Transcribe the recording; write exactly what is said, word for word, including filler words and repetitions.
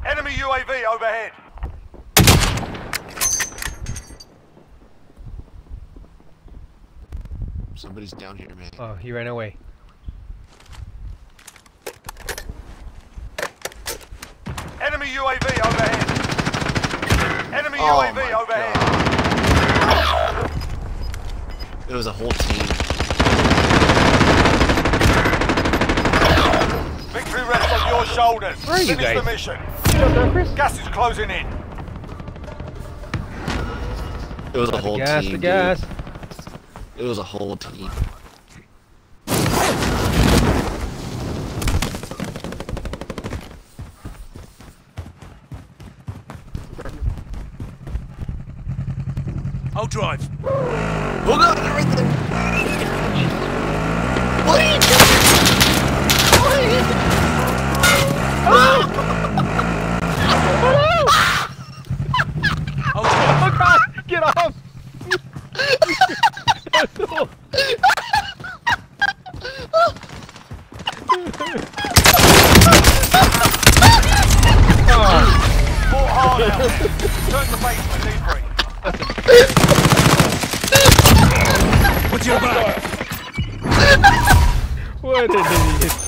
Enemy U A V overhead. Somebody's down here, man. Oh, he ran away. Enemy U A V overhead. Enemy Oh U A V my overhead. God. It was a whole team. Victory rests on your shoulders. Where are you Finish guys? the mission. Get up there, Chris. Gas is closing in. It was a whole The gas, team. the gas. Dude. It was a whole team. I'll drive. Hold on, everything. What are you doing? What are you doing? Oh God! Get off! Fought hard out there. Turn the base for debrief. What's your back? What an idiot!